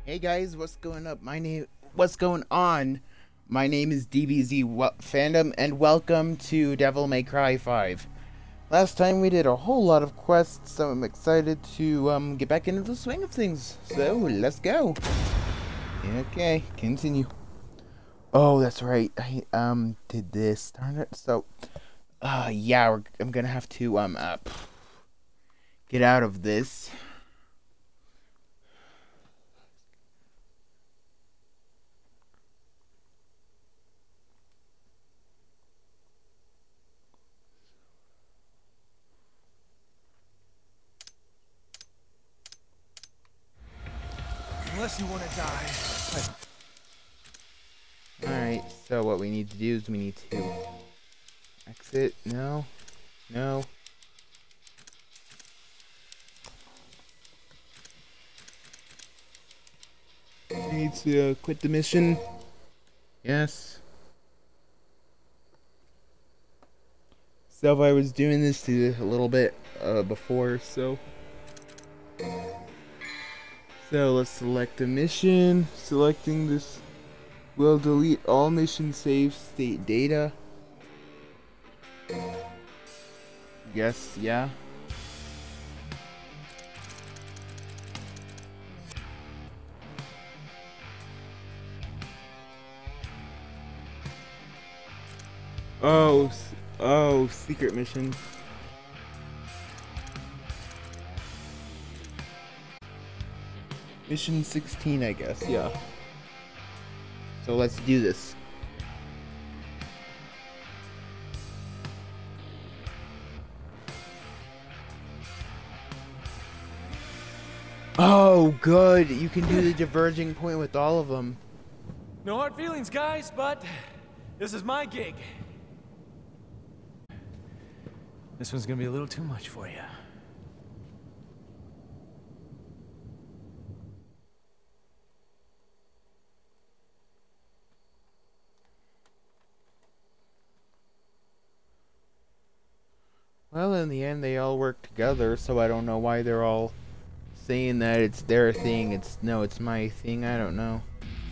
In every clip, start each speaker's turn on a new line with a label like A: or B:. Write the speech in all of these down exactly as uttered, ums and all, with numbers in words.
A: Hey guys, what's going up? My name, what's going on? My name is D B Z Fandom, and welcome to Devil May Cry five. Last time we did a whole lot of quests, so I'm excited to um get back into the swing of things. So let's go. Okay, continue. Oh, that's right. I um did this. Darn it. So, uh, yeah, we're, I'm gonna have to um uh, get out of this.
B: Unless you want to die.
A: Alright, so what we need to do is we need to exit. No. No. We need to uh, quit the mission. Yes. So I was doing this to a little bit uh, before, so... So let's select a mission. Selecting this will delete all mission save state data. Yes, yeah. Oh, oh, secret mission. Mission sixteen, I guess, yeah. So let's do this. Oh, good. You can do the diverging point with all of them.
B: No hard feelings, guys, but this is my gig. This one's gonna be a little too much for you.
A: Well, in the end, they all work together, so I don't know why they're all saying that it's their thing. It's no, it's my thing. I don't know.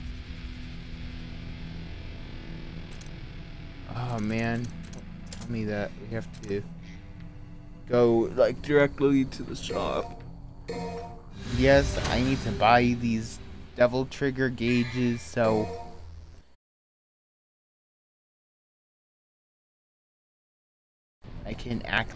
A: Oh man, don't tell me that we have to go like directly to the shop. Yes, I need to buy these devil trigger gauges, so I can act.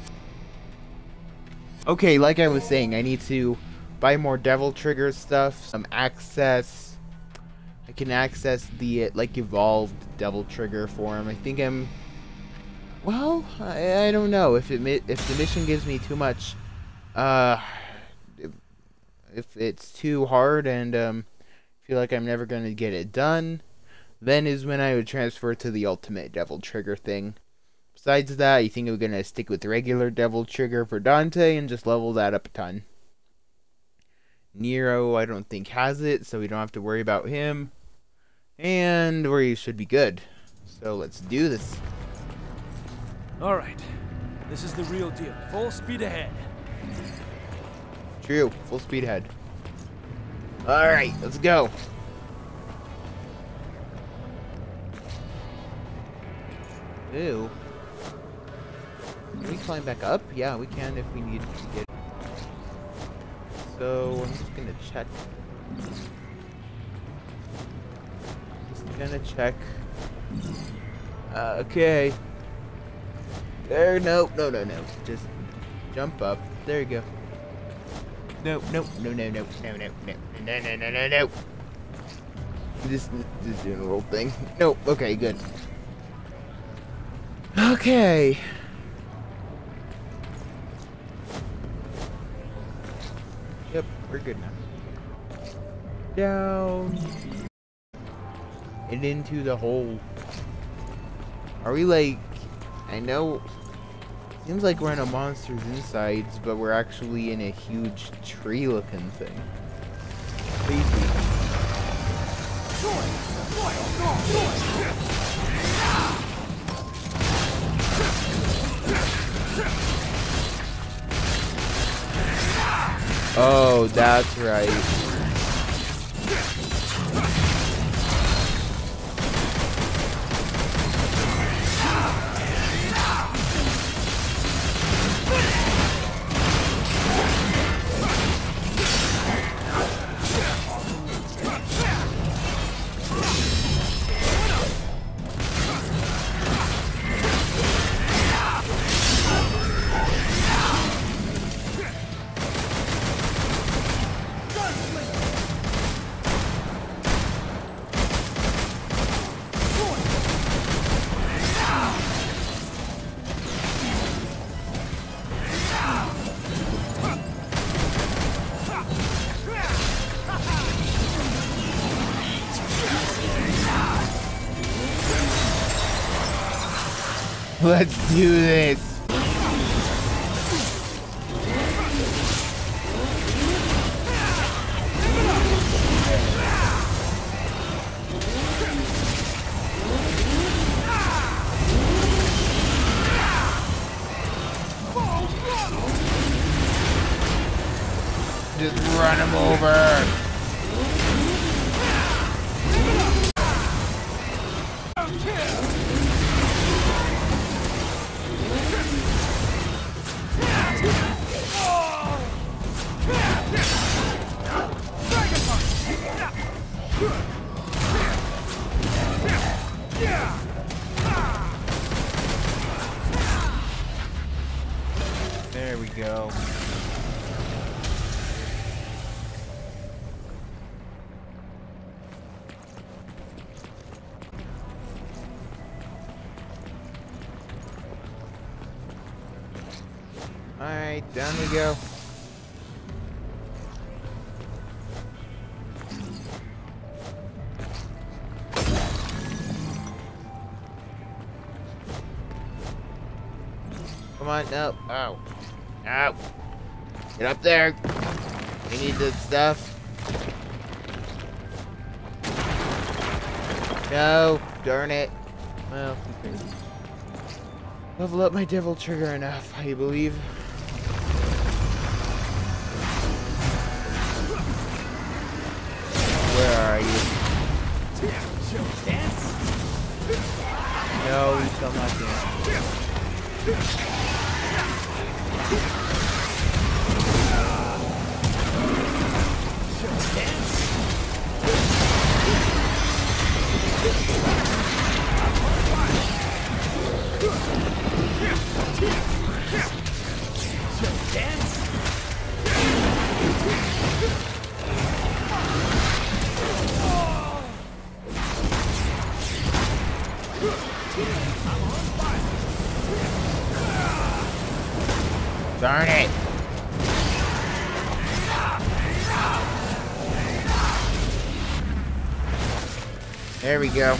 A: Okay, like I was saying, I need to buy more devil trigger stuff, some access. I can access the like evolved devil trigger form. I think I'm. Well, I, I don't know if it if the mission gives me too much. Uh, if, if it's too hard and um, feel like I'm never gonna get it done, then is when I would transfer to the ultimate devil trigger thing. Besides that, I think we're gonna stick with the regular devil trigger for Dante and just level that up a ton. Nero, I don't think has it, so we don't have to worry about him. And we should be good. So let's do this.
B: Alright. This is the real deal. Full speed ahead.
A: True. Full speed ahead. Alright, let's go. Ew. Can we climb back up? Yeah, we can if we need to get. So I'm just gonna check. Just gonna check. Uh, okay. There, no, no, no, no. Just jump up. There you go. No, no, no, no, no, no, no, no, no, no, no, no, no. Just, just doing a little thing. Nope. Okay, good. Okay. Yep, we're good now. Down. And into the hole. Are we like... I know... Seems like we're in a monster's insides, but we're actually in a huge tree-looking thing. Crazy. Oh, that's right. Let's do this. Just run him over. There we go. Alright, down we go. Come on, no. Oh. Ow. Get up there. We need this stuff. No. Darn it. Well, okay. Level up my devil trigger enough, I believe. Where are you? No, you shall not dance. Darn it! There we go.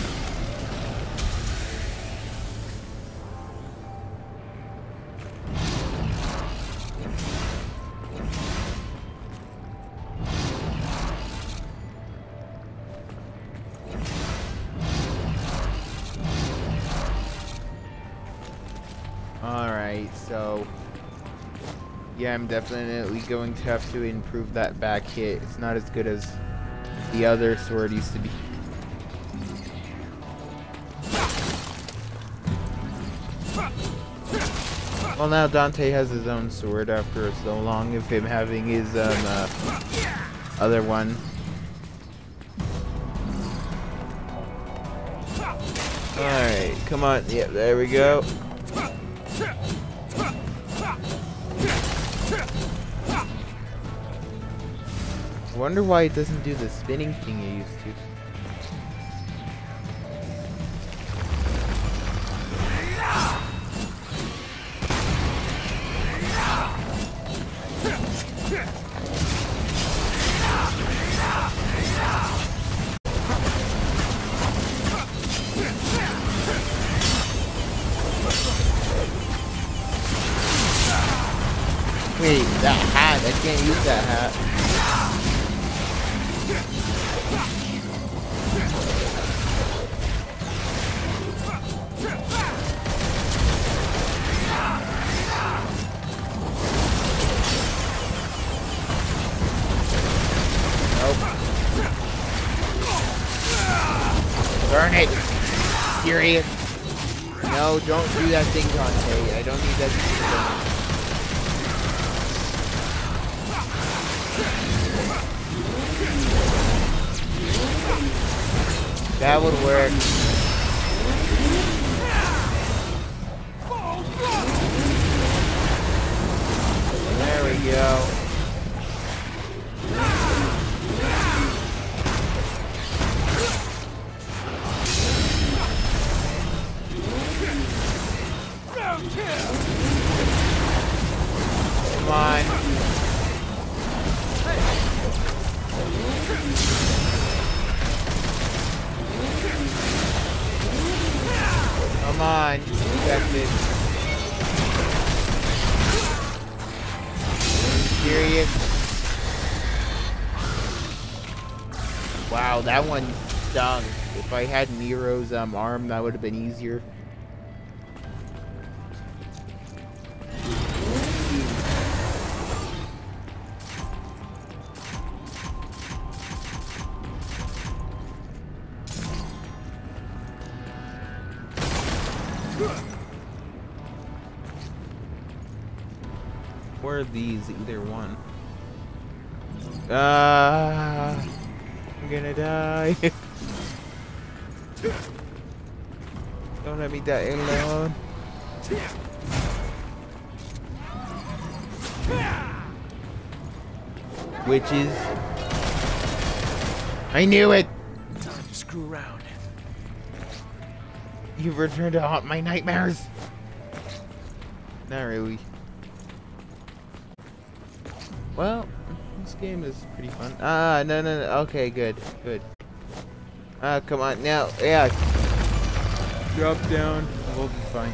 A: Alright, so yeah, I'm definitely going to have to improve that back hit. It's not as good as the other sword used to be. Well, now Dante has his own sword after so long of him having his um, uh, other one. Alright, come on. Yep, there we go. I wonder why it doesn't do the spinning thing it used to. Wait, that hat, I can't use that hat. Nope. Burn it! Serious? No, don't do that thing, Dante. I don't need that thing to burn. That would work. There we go. Come on. Come on. You got this. Are you serious? Wow, that one stung. If I had Nero's um, arm, that would have been easier. Where are these? Either one. Ah, uh, I'm gonna die. Don't let me die alone. Witches. I knew it.
B: Time to screw around.
A: You've returned to haunt my nightmares. Not really. Well, this game is pretty fun. Ah, no, no, no. Okay, good, good. Ah, come on, now, yeah. Drop down. We'll be fine.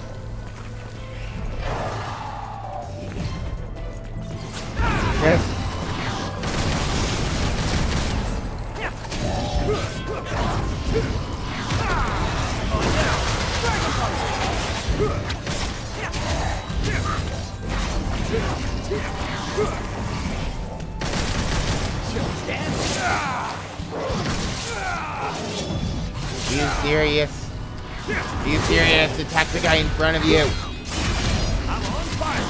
A: Yes. Are you serious? Are you serious? Attack the guy in front of you.
B: I'm on fire.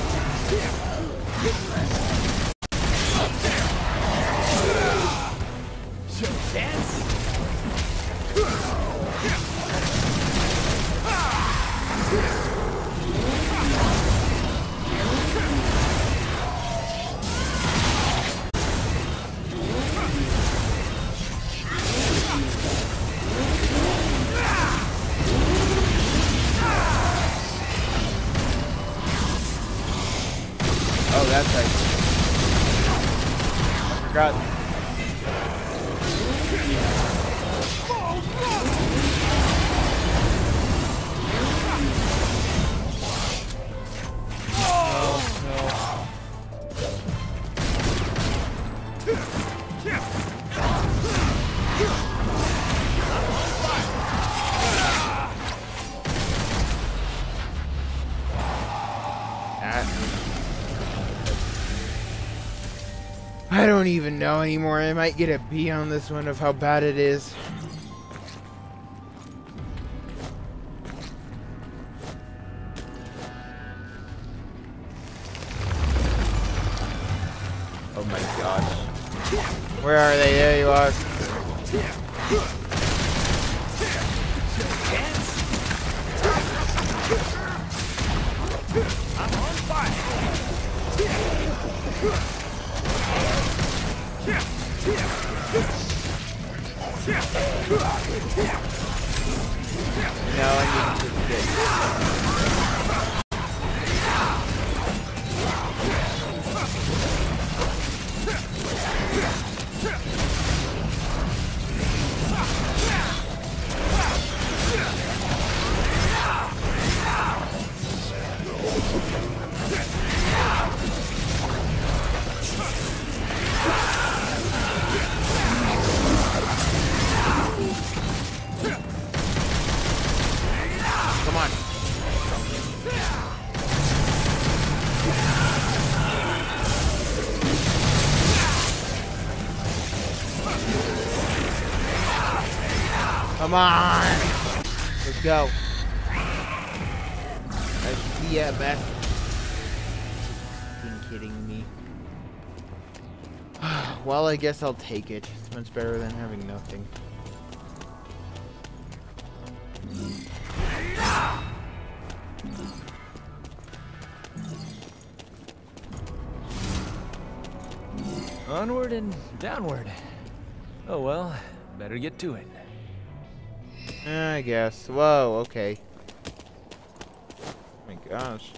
B: Show dance.
A: Oh, that's right. I forgot. I don't even know anymore. I might get a B on this one of how bad it is. Oh my gosh. Where are they? There you are.
B: I'm on fire.
A: No, I need to get. Come on! Let's go. I see ya, best. You're kidding me. Well, I guess I'll take it. It's much better than having nothing.
B: Onward and downward. Oh well, better get to it.
A: I guess. Whoa, okay. Oh my gosh.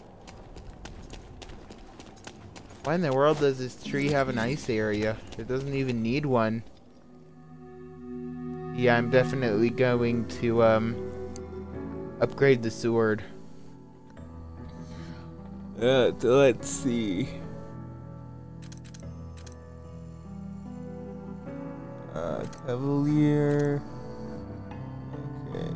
A: Why in the world does this tree have an ice area? It doesn't even need one. Yeah, I'm definitely going to um upgrade the sword. Uh, let's see. Uh, Cavalier. Okay.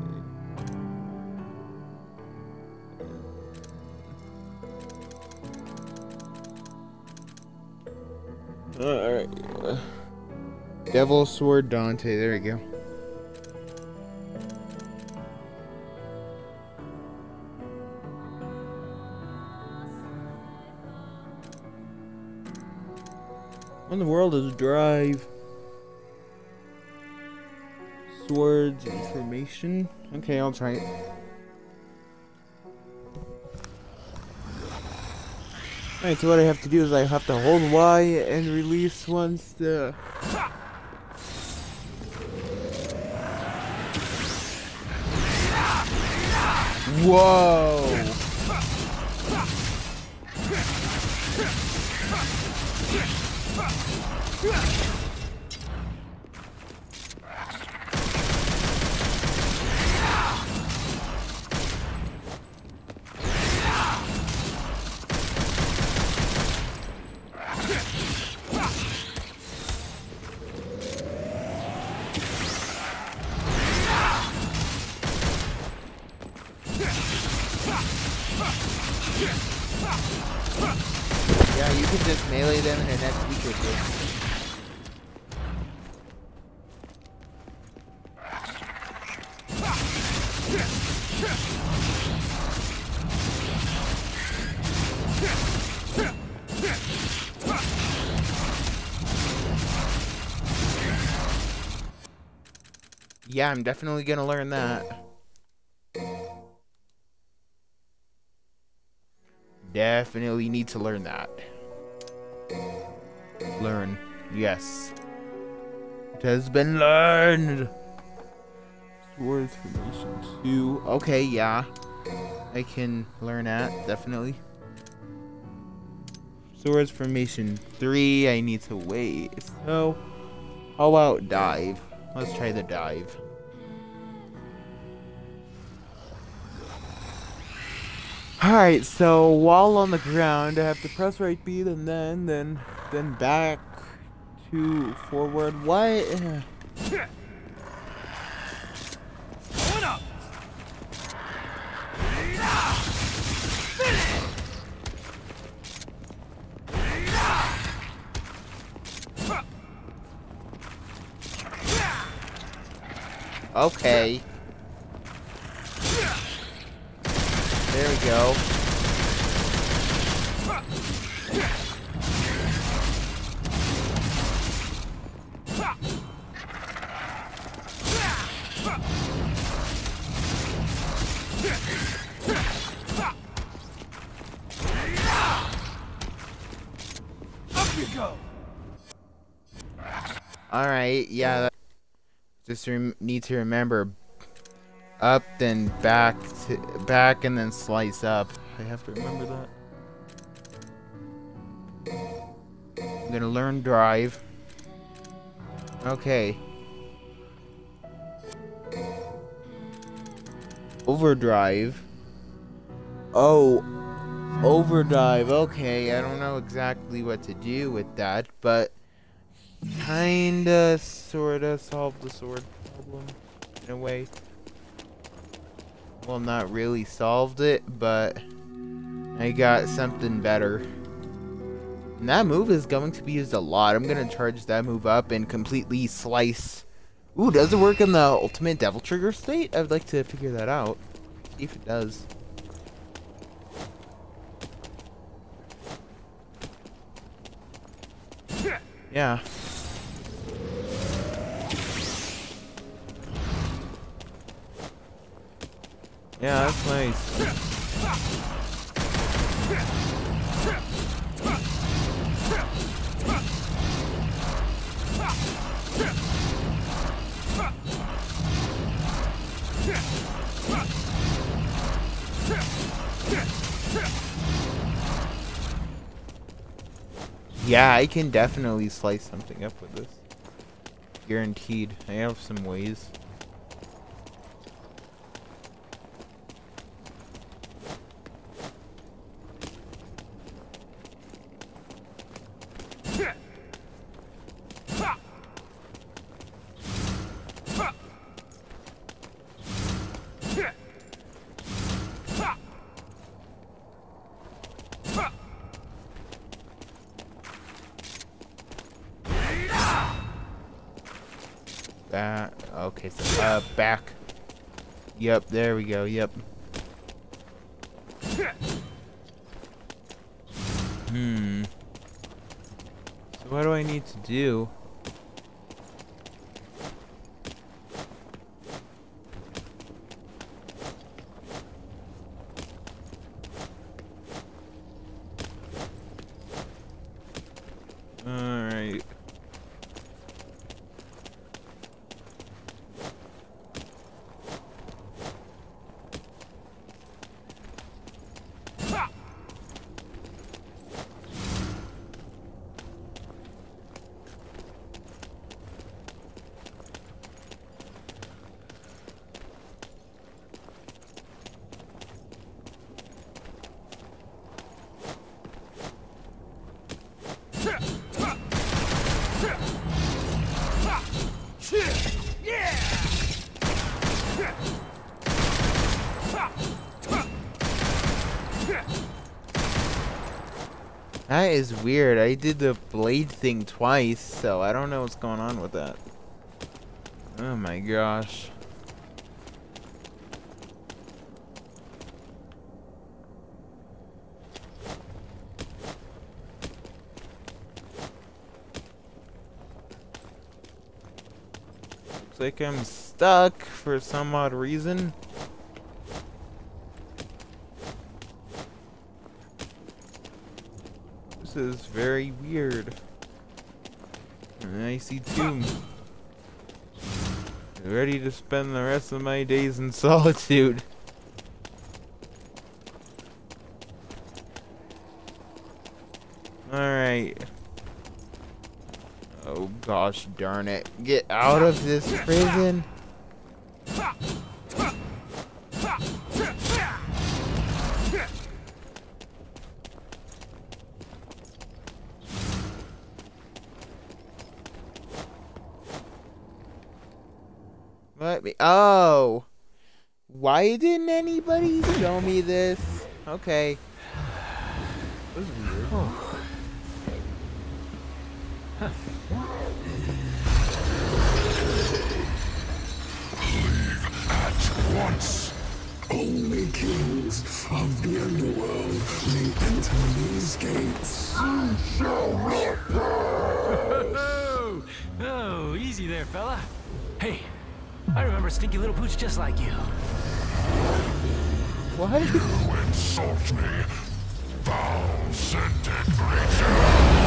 A: Alright. Uh, Devil Sword Dante, there we go. What in the world is Drive? Swords, information. Okay, I'll try it. Alright, so what I have to do is I have to hold Y and release once the... Whoa! Yeah, you can just melee them in the next week or two. Yeah, I'm definitely gonna learn that. Definitely need to learn that. Learn. Yes. It has been learned. Swords formation two. Okay, yeah. I can learn that, definitely. Swords formation three, I need to wait. So, how about dive? Let's try the dive. Alright, so while on the ground, I have to press right B and then, then, then back to forward. What? Okay. There we go.
B: Up you go.
A: All right, yeah. That, just rem need to remember up, then back, to, back, and then slice up. I have to remember that. I'm gonna learn drive. Okay. Overdrive. Oh, overdrive. Okay, I don't know exactly what to do with that, but kinda, sorta solved the sword problem in a way. Well, not really solved it, but I got something better. And that move is going to be used a lot. I'm going to charge that move up and completely slice Ooh, does it work in the ultimate Devil Trigger state? I'd like to figure that out. See if it does. Yeah. Yeah, that's nice. Yeah, I can definitely slice something up with this. Guaranteed. I have some ways. That okay, so uh back. Yep, there we go. Yep. Hmm. So what do I need to do? All right. That is weird. I did the blade thing twice, so I don't know what's going on with that. Oh my gosh. Looks like I'm stuck for some odd reason. This is very weird. And I see Tomb. Ready to spend the rest of my days in solitude. Alright. Oh gosh darn it. Get out of this prison. Let me. Oh. Why didn't anybody show me this? Okay. That was weird.
B: Oh. Huh.
C: Leave at once. Only kings of the underworld may enter these gates. You shall not pass.
B: Oh, oh, easy there, fella. Hey, I remember a stinky little pooch just like you.
A: What?
C: You insult me, foul-scented creature.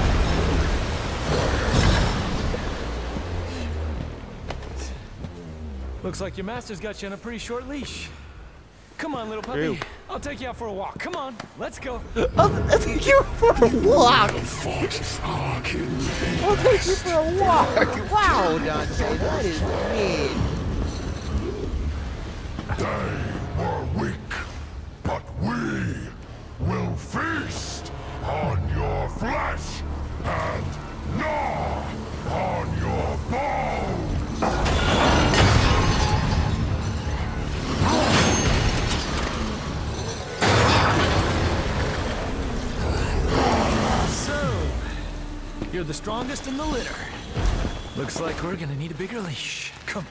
B: Looks like your master's got you on a pretty short leash. Come on, little puppy.
A: True.
B: I'll take you out for a walk. Come on, let's go.
A: I'll take you for a walk.
C: I'll
A: take you for a walk. Wow, Dante, that is mean.
C: They were weak, but we will feast on your flesh and gnaw on your bones.
B: So, you're the strongest in the litter. Looks like we're gonna need a bigger leash. Come.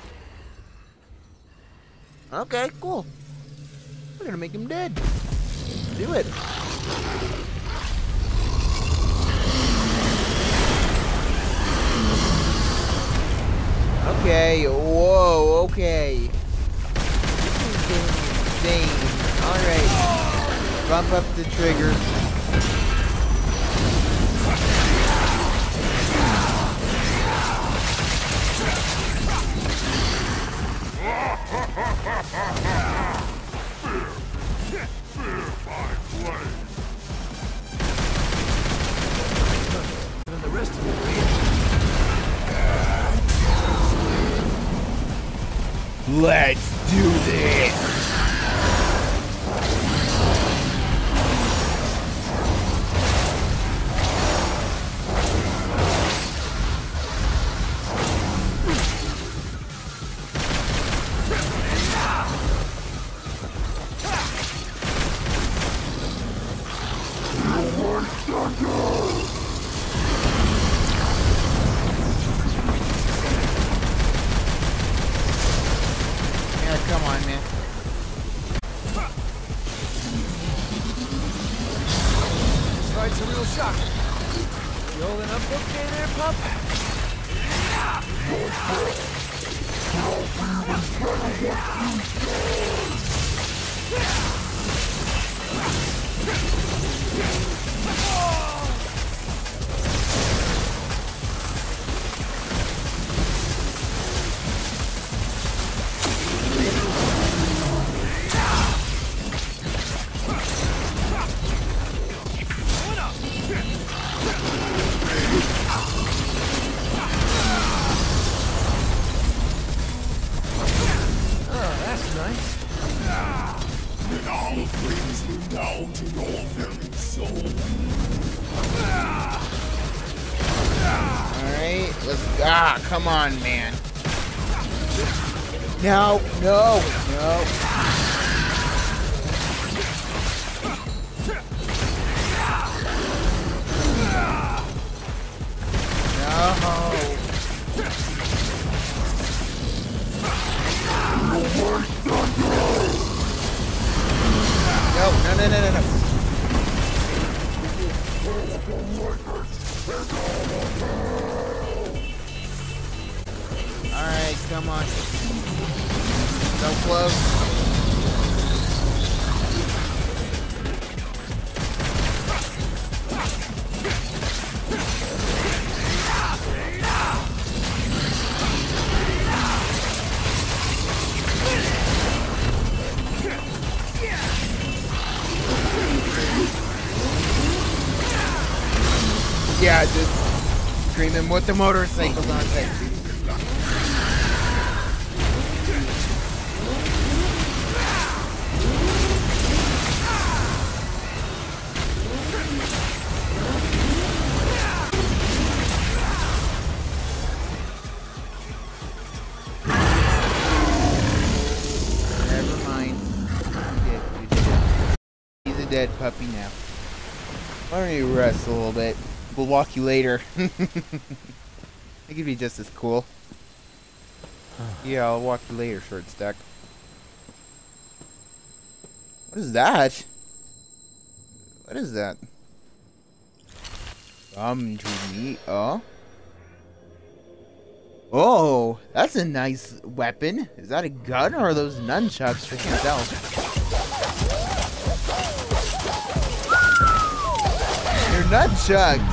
A: Okay, cool. We're gonna make him dead. Do it. Okay, whoa, okay. This is getting insane. Alright. Bump up the trigger.
B: And the rest of it.
A: Let's do this! Yeah, come on, man.
B: This fight's a real shock. You holding up okay there, pup? Oh, that's nice.
C: Now brings me down to your very soul.
A: Alright, let's. Ah, come on, man. No, no, no. No. No, no, no, no, no, no. Alright, come on. So close. Yeah, just screaming with the motorcycles on there. Never mind. You did, you did it. He's a dead puppy now. Why don't you rest a little bit? We'll walk you later. I could be just as cool. Yeah, I'll walk you later, short stack. What is that? What is that? Come to me. Oh. Oh, that's a nice weapon. Is that a gun or are those nunchucks? I can't tell. They're nunchucks.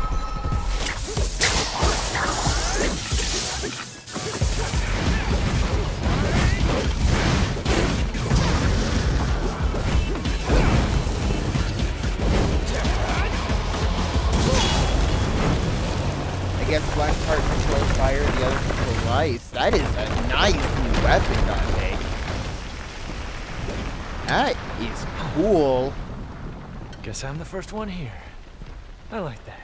A: I guess one part controls fire, the other controls ice. That is a nice new weapon, Dante. That is cool.
B: Guess I'm the first one here. I like that.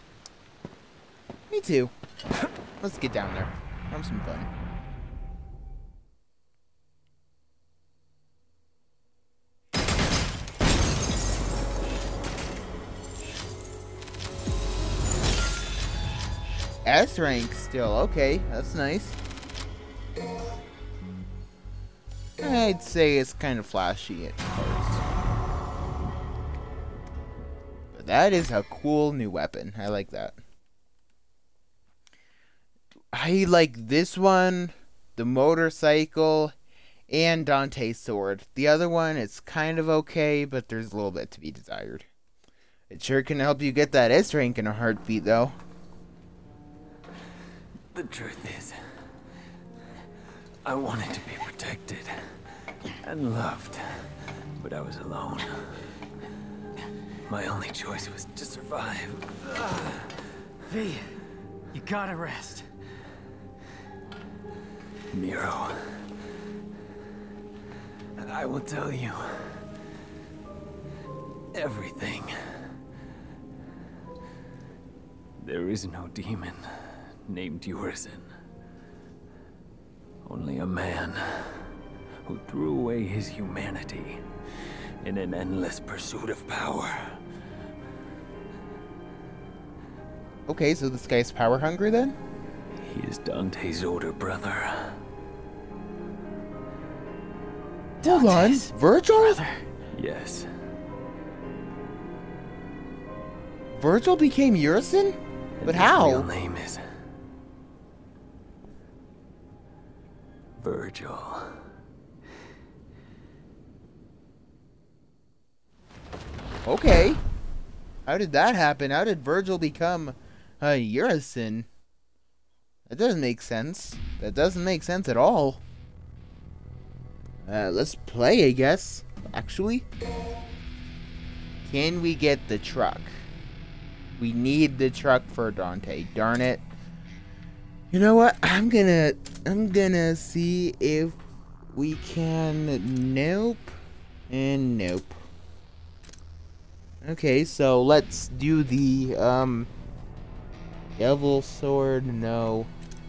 A: Me too. Let's get down there. Have some fun. S rank still. Okay, that's nice. I'd say it's kind of flashy at first. But that is a cool new weapon. I like that. I like this one, the motorcycle, and Dante's sword. The other one is kind of okay, but there's a little bit to be desired. It sure can help you get that S rank in a heartbeat, though.
B: The truth is, I wanted to be protected and loved, but I was alone. My only choice was to survive. V, you gotta rest. Miro, I will tell you everything. There is no demon named Urizen. Only a man who threw away his humanity in an endless pursuit of power.
A: Okay, so this guy's power hungry then?
B: He is Dante's older brother.
A: Hold on, Virgil?
B: Brother? Yes.
A: Virgil became Urizen? But
B: And his
A: how?
B: real name is Virgil.
A: Okay. How did that happen? How did Virgil become a uh, Urizen? That doesn't make sense. That doesn't make sense at all. Uh, let's play, I guess. Actually. Can we get the truck? We need the truck for Dante. Darn it. You know what? I'm gonna... I'm gonna see if we can... Nope. And nope. Okay, so let's do the, um... Devil Sword, no.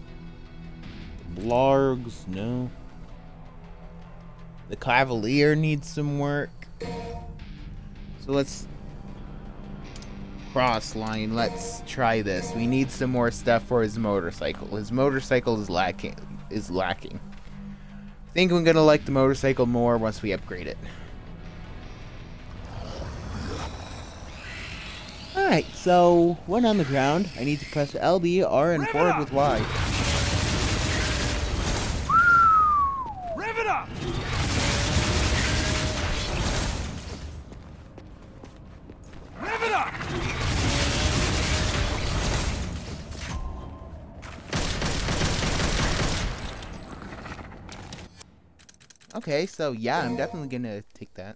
A: Blargs, no. The Cavalier needs some work. So let's... Cross line, let's try this. We need some more stuff for his motorcycle. His motorcycle is lacking. Is lacking. I think I'm gonna like the motorcycle more once we upgrade it. Alright, so when on the ground, I need to press L B, R, and forward with Y.
B: Rev it up! Rev it up!
A: Okay, so yeah, I'm definitely gonna take that.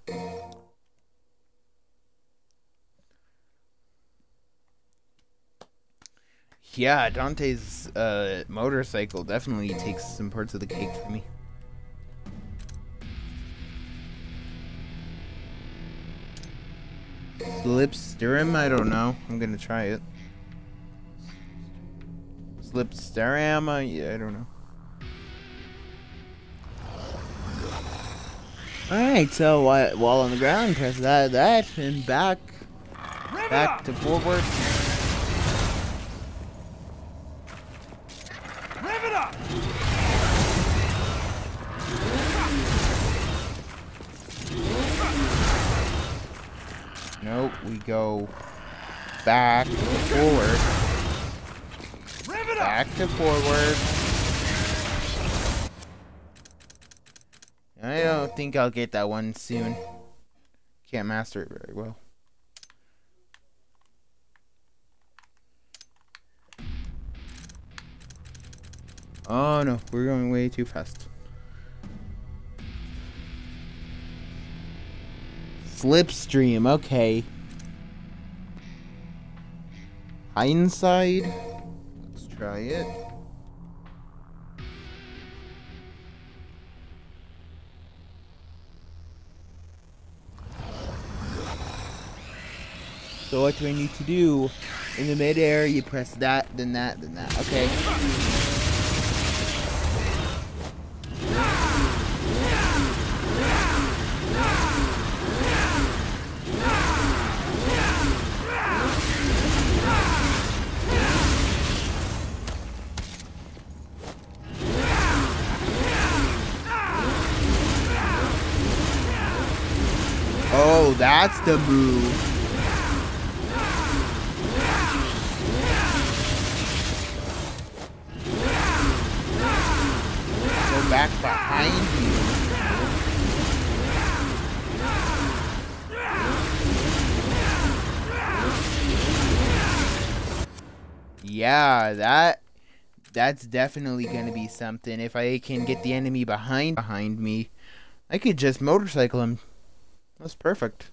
A: Yeah, Dante's uh, motorcycle definitely takes some parts of the cake for me. Slipstream? I don't know. I'm gonna try it. Slipstream? Uh, yeah, I don't know. Alright, so uh, while on the ground, press that, that, and back, back to forward.
B: Rev it up!
A: Nope, we go back to forward.
B: Rev it up!
A: Back to forward. I don't think I'll get that one soon. Can't master it very well. Oh no, we're going way too fast. Slipstream, okay. Hindsight. Let's try it. So what do I need to do? In the midair, you press that, then that, then that. Okay. that's the move. Go back behind you. Yeah, that that's definitely gonna be something. If I can get the enemy behind behind me, I could just motorcycle him. That's perfect.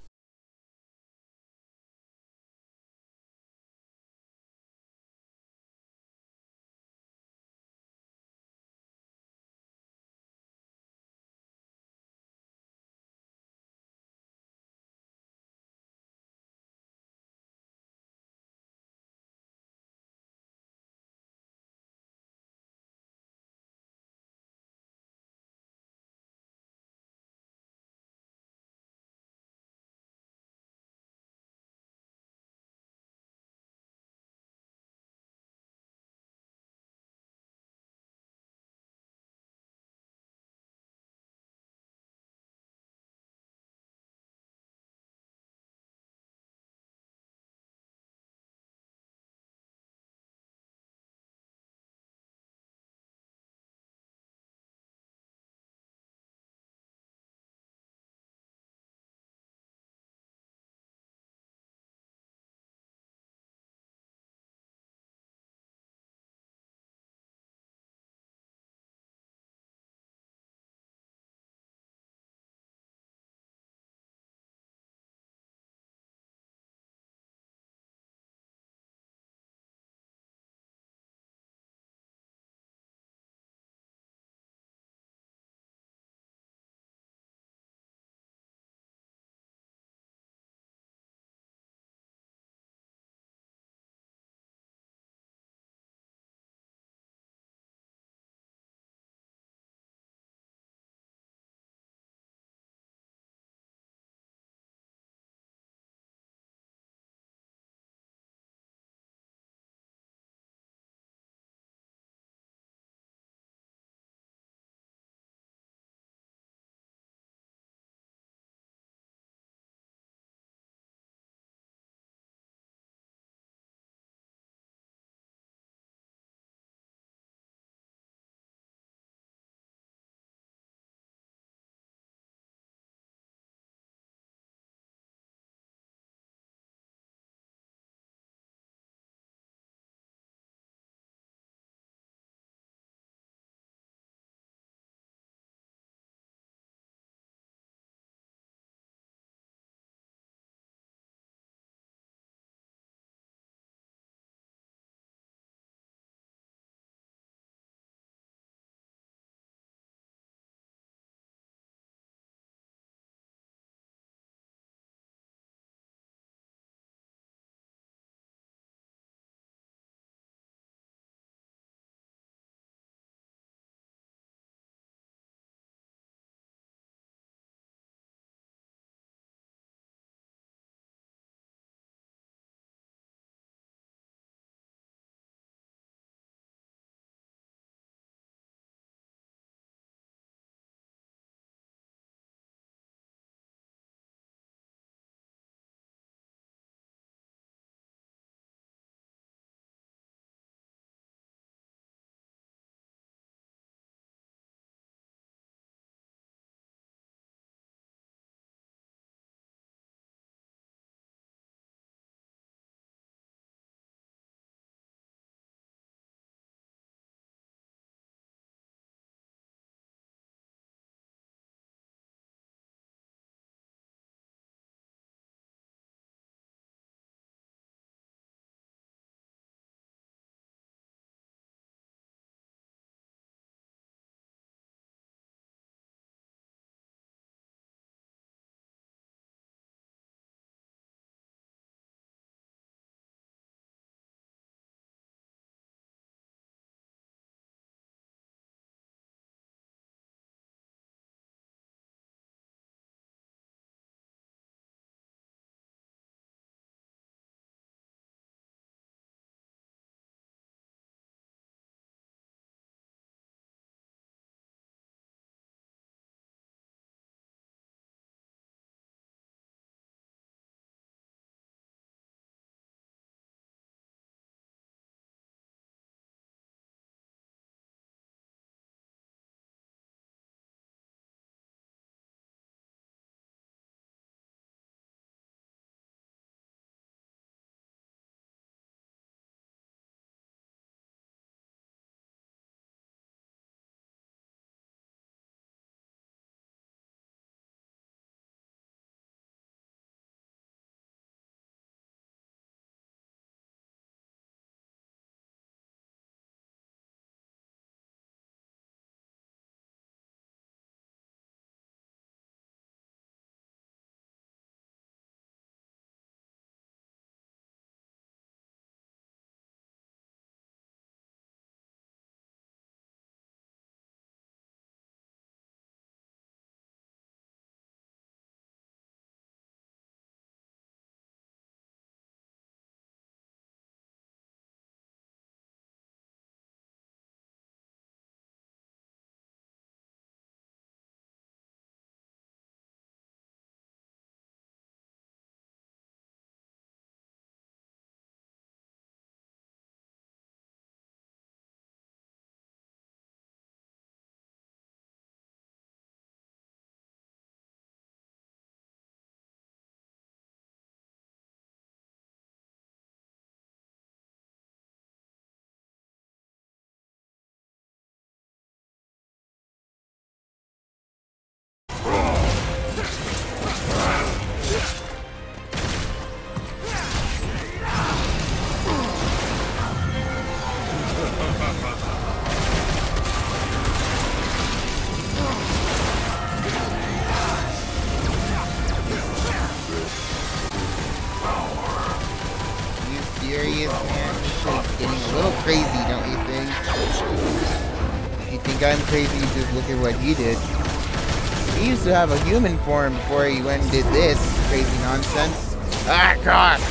A: think I'm crazy, just look at what he did. He used to have a human form before he went and did this crazy nonsense. Ah, God!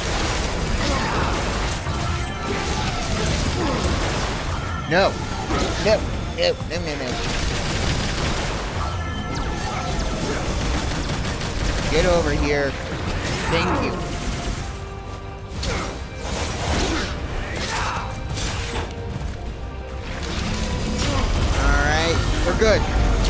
A: No! No! No! No! No! No! Get over here. Thank you. Alright, we're good.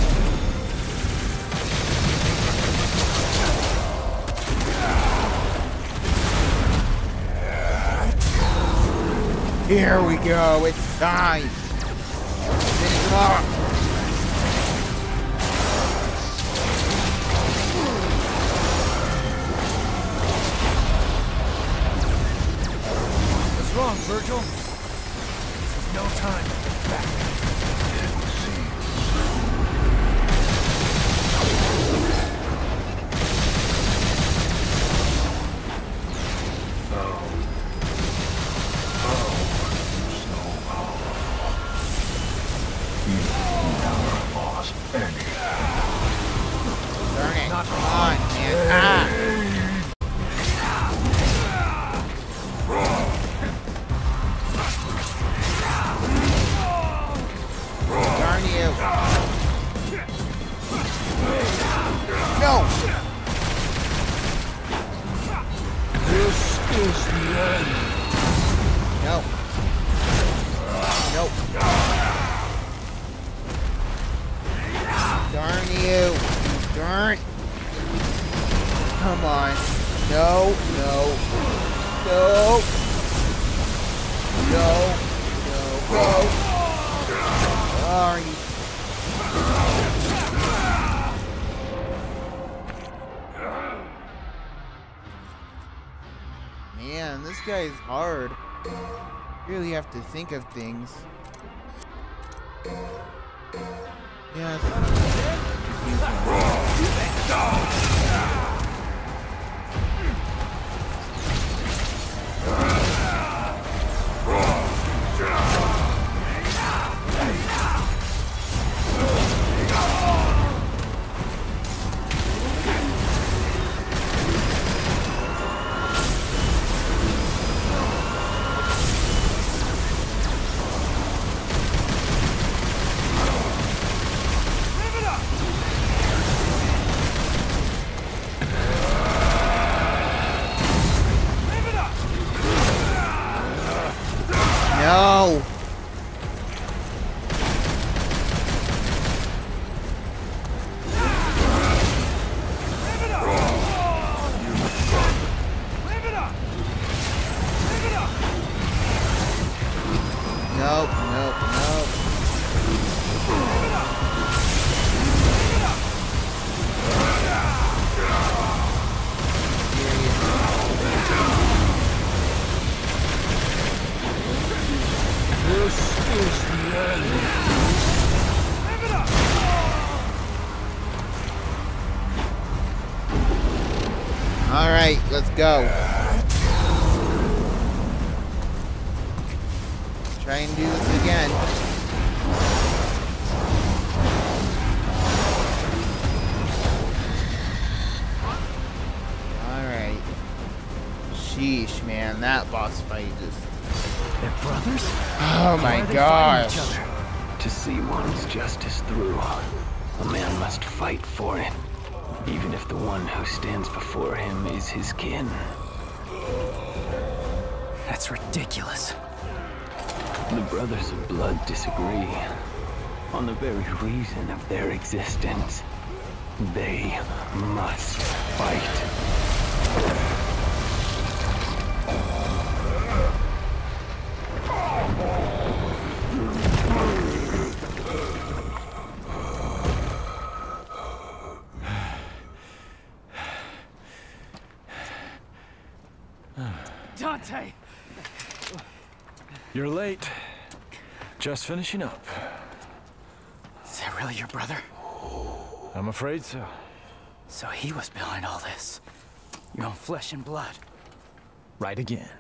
A: Here we go, it's time. Finish him off.
B: What's wrong, Virgil? This is no time to get back.
A: Darn it. Come on, man. Ah! Darn you. No!
C: This is the end.
A: No. Nope. Darn you. Darn. Come on. No, no. No. No. No. Go. Darn you. Man, this guy is hard. Really have to think of things. Yes. No. Nope, nope, nope.
C: This is the end.
A: All right, let's go. Let's try and do this again. All right. Sheesh, man, that boss fight just.
B: They're brothers?
A: Oh my gosh.
B: To see one's justice through, a man must fight for it, even if the one who stands before him is his kin. That's ridiculous. The Brothers of Blood disagree on the very reason of their existence. They must fight.
D: Dante!
E: You're late. Just finishing up.
D: Is that really your brother?
E: I'm afraid so.
D: So he was behind all this. Your own flesh and blood.
E: Right again.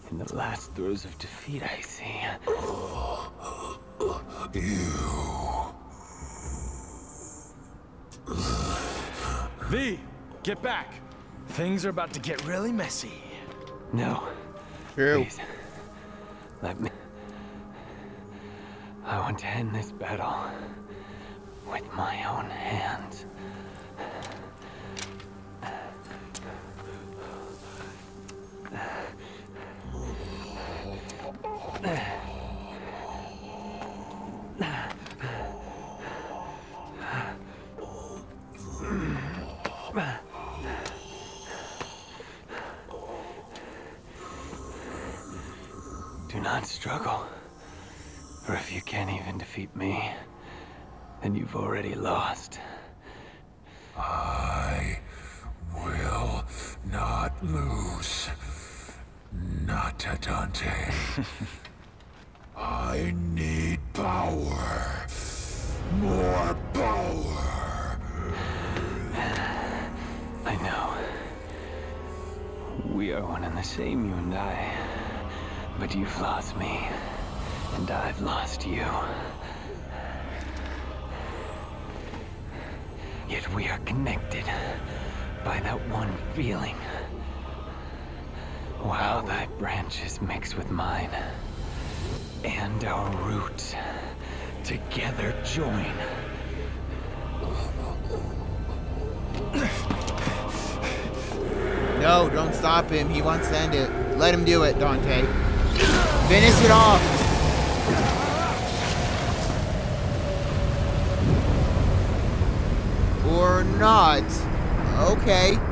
B: In the last throes of defeat, I see.
C: You.
E: V, get back. Things are about to get really messy.
B: No.
A: True.
B: Please. Let me... I want to end this battle with my own hands. Do not struggle, for if you can't even defeat me, then you've already lost.
C: I will not lose. Not to Dante. I need power. More power.
B: I know. We are one and the same, you and I. But you've lost me, and I've lost you. Yet we are connected by that one feeling. While thy branches mix with mine, and our roots together join.
A: No, don't stop him. He wants to end it. Let him do it, Dante. Finish it off. Or not. Okay.